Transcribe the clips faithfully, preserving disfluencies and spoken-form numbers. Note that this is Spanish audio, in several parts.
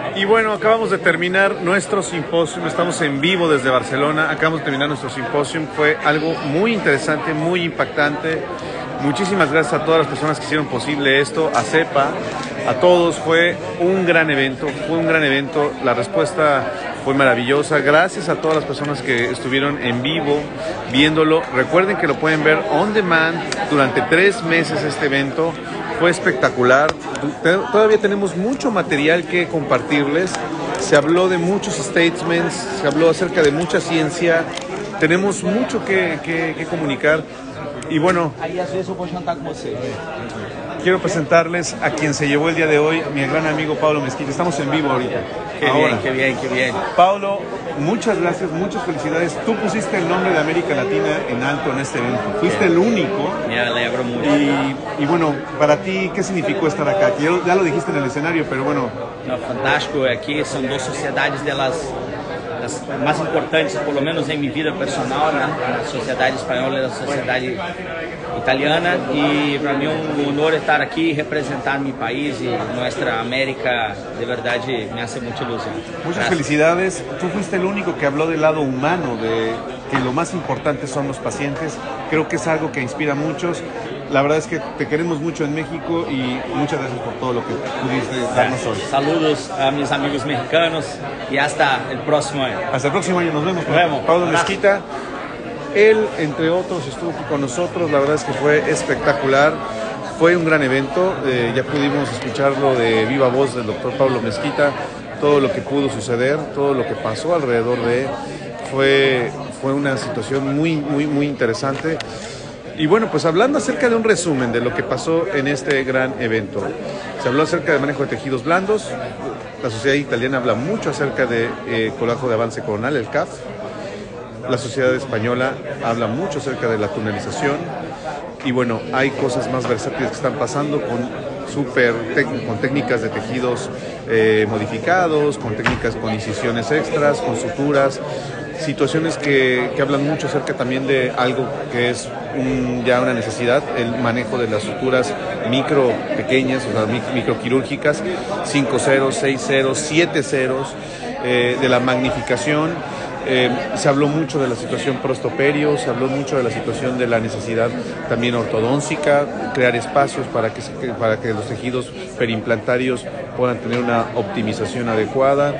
Y bueno, acabamos de terminar nuestro simposio, estamos en vivo desde Barcelona, acabamos de terminar nuestro simposio, fue algo muy interesante, muy impactante. Muchísimas gracias a todas las personas que hicieron posible esto, a CEPA, a todos, fue un gran evento, fue un gran evento, la respuesta fue maravillosa, gracias a todas las personas que estuvieron en vivo viéndolo. Recuerden que lo pueden ver on demand durante tres meses este evento. Fue espectacular, todavía tenemos mucho material que compartirles, se habló de muchos statements, se habló acerca de mucha ciencia, tenemos mucho que, que, que comunicar y bueno, quiero presentarles a quien se llevó el día de hoy, mi gran amigo Pablo Mesquita. Estamos en vivo ahorita. Qué Ahora. bien, qué bien, qué bien. Pablo, muchas gracias, muchas felicidades. Tú pusiste el nombre de América Latina en alto en este evento. Fuiste el único. Me alegro mucho. Y, y bueno, para ti, ¿qué significó estar acá? Ya, ya lo dijiste en el escenario, pero bueno. No, fantástico. Aquí son dos sociedades de las... as mais importantes, pelo menos em minha vida personal, né? A sociedade espanhola e a sociedade italiana, e para mim é um honor estar aqui e representar meu país e nossa América, de verdade me hace mucha ilusión. Muchas felicidades, tú fuiste el único que habló del lado humano, de que lo más importante son los pacientes, creo que es algo que inspira a muchos. La verdad es que te queremos mucho en México y muchas gracias por todo lo que pudiste darnos hoy. Saludos a mis amigos mexicanos y hasta el próximo año. Hasta el próximo año, nos vemos. Nos vemos. Pablo Mesquita, él, entre otros, estuvo aquí con nosotros, la verdad es que fue espectacular. Fue un gran evento, eh, ya pudimos escucharlo de viva voz del doctor Pablo Mesquita, todo lo que pudo suceder, todo lo que pasó alrededor de él. Fue, fue una situación muy, muy, muy interesante. Y bueno, pues hablando acerca de un resumen de lo que pasó en este gran evento. Se habló acerca del manejo de tejidos blandos. La sociedad italiana habla mucho acerca de eh, colágeno de avance coronal, el C A F. La sociedad española habla mucho acerca de la tunelización. Y bueno, hay cosas más versátiles que están pasando con, super con técnicas de tejidos eh, modificados, con técnicas con incisiones extras, con suturas. Situaciones que, que hablan mucho acerca también de algo que es un, ya una necesidad, el manejo de las suturas micro pequeñas, o sea, microquirúrgicas, cinco ceros, seis ceros, siete ceros, eh, de la magnificación. Eh, se habló mucho de la situación prostoperio, se habló mucho de la situación de la necesidad también ortodóntica, crear espacios para que, se, para que los tejidos perimplantarios puedan tener una optimización adecuada.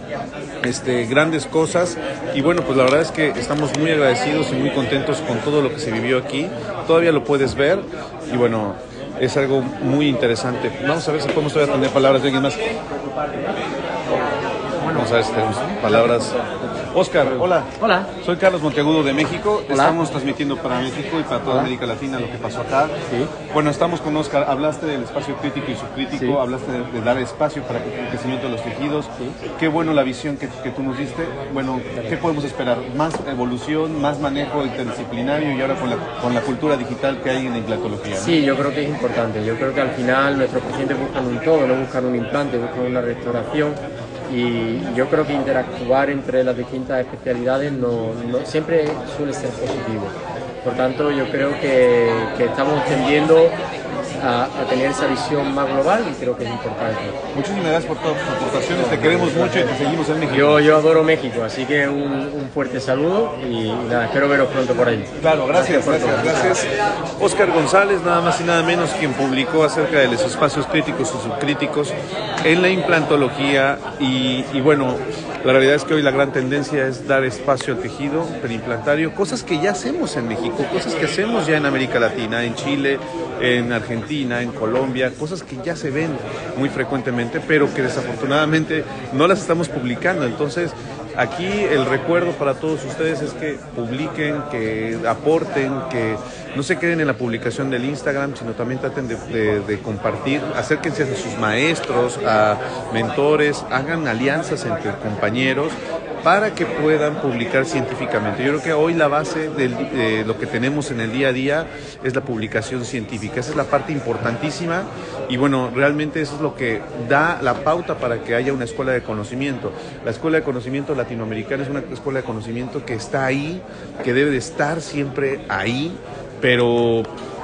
Este, grandes cosas y bueno, pues la verdad es que estamos muy agradecidos y muy contentos con todo lo que se vivió aquí. Todavía lo puedes ver y bueno, es algo muy interesante. Vamos a ver si podemos todavía tener palabras de alguien más. Vamos a ver si tenemos palabras. Oscar, hola. Hola. Soy Carlos Monteagudo de México. Hola. Estamos transmitiendo para México y para toda Hola. América Latina lo que pasó acá. Sí. Bueno, estamos con Oscar. Hablaste del espacio crítico y subcrítico, Sí. hablaste de, de dar espacio para el crecimiento de los tejidos. Sí. Qué bueno la visión que, que tú nos diste. Bueno, ¿qué podemos esperar? Más evolución, más manejo interdisciplinario y ahora con la, con la cultura digital que hay en la implantología, ¿no? Sí, yo creo que es importante. Yo creo que al final nuestros pacientes buscan un todo, no buscan un implante, buscan una restauración. Y yo creo que interactuar entre las distintas especialidades no, no siempre suele ser positivo. Por tanto, yo creo que, que estamos tendiendo a, a tener esa visión más global y creo que es importante. Muchísimas gracias por todas tus aportaciones, te queremos mucho y te seguimos en México. Yo, yo adoro México, así que un, un fuerte saludo y, y nada, espero veros pronto por ahí. Claro, gracias, gracias, gracias. Oscar González, nada más y nada menos, quien publicó acerca de los espacios críticos y subcríticos en la implantología y, y bueno, la realidad es que hoy la gran tendencia es dar espacio al tejido perimplantario, cosas que ya hacemos en México, cosas que hacemos ya en América Latina, en Chile, en Argentina, en Colombia, cosas que ya se ven muy frecuentemente, pero que desafortunadamente no las estamos publicando. Entonces, aquí el recuerdo para todos ustedes es que publiquen, que aporten, que no se queden en la publicación del Instagram, sino también traten de, de, de compartir, acérquense a sus maestros, a mentores, hagan alianzas entre compañeros para que puedan publicar científicamente. Yo creo que hoy la base de eh, lo que tenemos en el día a día es la publicación científica. Esa es la parte importantísima y bueno, realmente eso es lo que da la pauta para que haya una escuela de conocimiento. La escuela de conocimiento latinoamericana es una escuela de conocimiento que está ahí, que debe de estar siempre ahí, pero que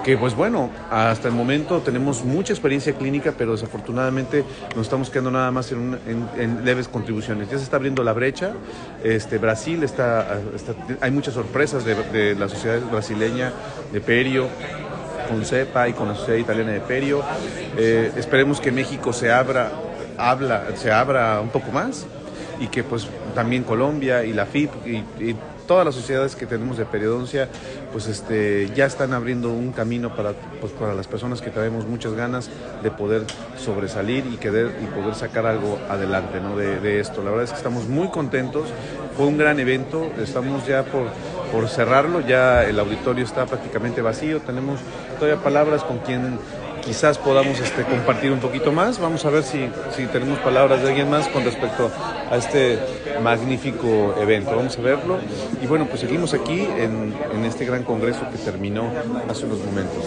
que pues bueno, hasta el momento tenemos mucha experiencia clínica, pero desafortunadamente nos estamos quedando nada más en, un, en, en leves contribuciones. Ya se está abriendo la brecha, este, Brasil está, está hay muchas sorpresas de, de la sociedad brasileña, de Perio, con CEPA y con la sociedad italiana de Perio. Eh, esperemos que México se abra, habla, se abra un poco más, y que pues también Colombia y la F I P y, y todas las sociedades que tenemos de periodoncia pues este, ya están abriendo un camino para, pues, para las personas que tenemos muchas ganas de poder sobresalir y, querer, y poder sacar algo adelante, ¿no? de, de esto. La verdad es que estamos muy contentos, fue un gran evento, estamos ya por, por cerrarlo, ya el auditorio está prácticamente vacío, tenemos todavía palabras con quien quizás podamos este, compartir un poquito más. Vamos a ver si, si tenemos palabras de alguien más con respecto a este magnífico evento. Vamos a verlo. Y bueno, pues seguimos aquí en, en este gran congreso que terminó hace unos momentos.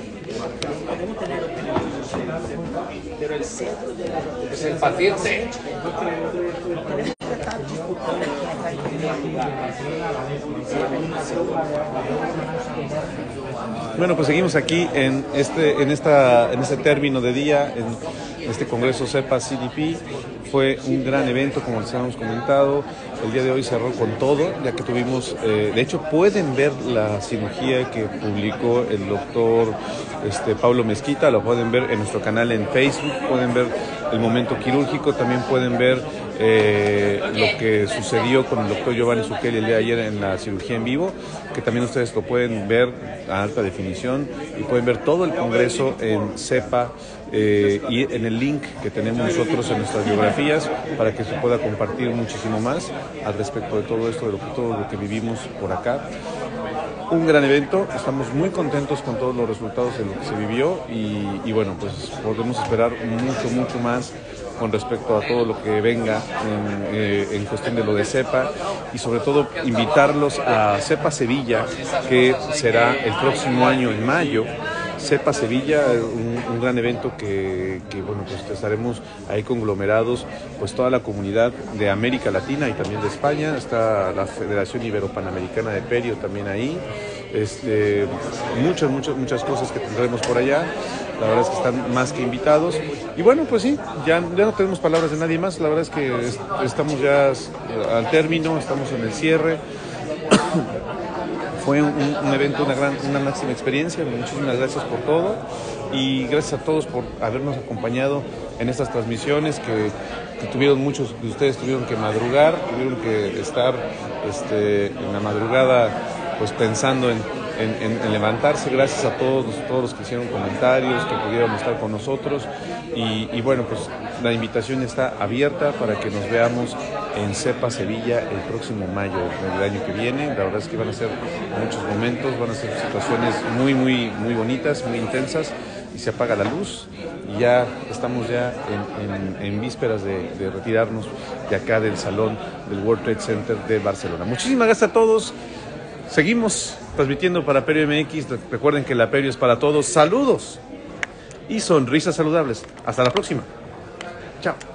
Pero el centro de la... es el paciente. Bueno, pues seguimos aquí en este, en esta, en este término de día, en este Congreso CEPA C D P. Fue un gran evento, como les habíamos comentado. El día de hoy cerró con todo, ya que tuvimos, eh, de hecho pueden ver la cirugía que publicó el doctor este, Pablo Mezquita, lo pueden ver en nuestro canal en Facebook, pueden ver el momento quirúrgico, también pueden ver eh, lo que sucedió con el doctor Giovanni Zucchelli el día de ayer en la cirugía en vivo, que también ustedes lo pueden ver a alta definición y pueden ver todo el congreso en CEPA eh, y en el link que tenemos nosotros en nuestras biografías para que se pueda compartir muchísimo más al respecto de todo esto, de lo que, todo lo que vivimos por acá. Un gran evento, estamos muy contentos con todos los resultados de lo que se vivió y, y bueno, pues podemos esperar mucho, mucho más con respecto a todo lo que venga en, eh, en cuestión de lo de CEPA y sobre todo invitarlos a CEPA Sevilla, que será el próximo año en mayo. CEPA Sevilla, un, un gran evento que, que bueno, pues estaremos ahí conglomerados, pues toda la comunidad de América Latina y también de España, está la Federación Ibero-Panamericana de Perio también ahí, este, muchas, muchas, muchas cosas que tendremos por allá. La verdad es que están más que invitados. Y bueno, pues sí, ya, ya no tenemos palabras de nadie más. La verdad es que est estamos ya al término, estamos en el cierre. Fue un, un evento, una gran, una máxima experiencia. Muchísimas gracias por todo. Y gracias a todos por habernos acompañado en estas transmisiones que, que tuvieron muchos de ustedes, tuvieron que madrugar, tuvieron que estar este, en la madrugada pues pensando en En, en, en levantarse. Gracias a todos, todos los que hicieron comentarios, que pudieron estar con nosotros y, y bueno, pues la invitación está abierta para que nos veamos en CEPA Sevilla el próximo mayo del año que viene. La verdad es que van a ser muchos momentos, van a ser situaciones muy, muy, muy bonitas, muy intensas y se apaga la luz y ya estamos ya en, en, en vísperas de, de retirarnos de acá del salón del World Trade Center de Barcelona. Muchísimas gracias a todos. Seguimos transmitiendo para Perio M X. Recuerden que la Perio es para todos. Saludos y sonrisas saludables. Hasta la próxima. Chao.